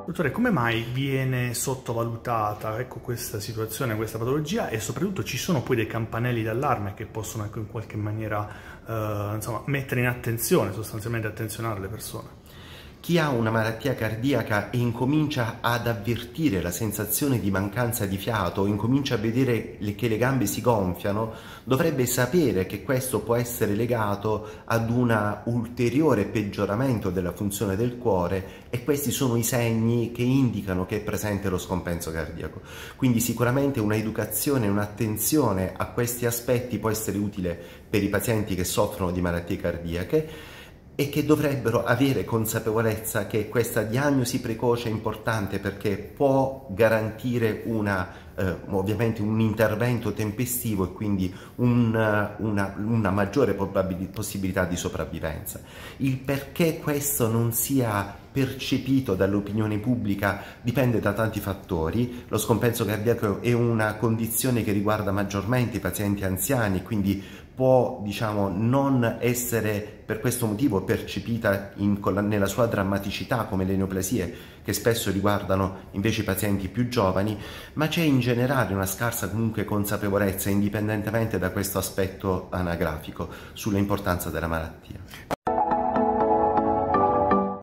Dottore, come mai viene sottovalutata, ecco, questa situazione, questa patologia, e soprattutto ci sono poi dei campanelli d'allarme che possono, ecco, in qualche maniera insomma, mettere in attenzione, sostanzialmente attenzionare le persone? Chi ha una malattia cardiaca e incomincia ad avvertire la sensazione di mancanza di fiato, incomincia a vedere che le gambe si gonfiano, dovrebbe sapere che questo può essere legato ad un ulteriore peggioramento della funzione del cuore, e questi sono i segni che indicano che è presente lo scompenso cardiaco. Quindi sicuramente un'educazione, un'attenzione a questi aspetti può essere utile per i pazienti che soffrono di malattie cardiache, e che dovrebbero avere consapevolezza che questa diagnosi precoce è importante, perché può garantire ovviamente un intervento tempestivo e quindi una maggiore possibilità di sopravvivenza. Il perché questo non sia percepito dall'opinione pubblica dipende da tanti fattori. Lo scompenso cardiaco è una condizione che riguarda maggiormente i pazienti anziani, quindi può, diciamo, non essere per questo motivo percepita nella sua drammaticità come le neoplasie, che spesso riguardano invece i pazienti più giovani, ma c'è in generale una scarsa comunque consapevolezza, indipendentemente da questo aspetto anagrafico, sull'importanza della malattia.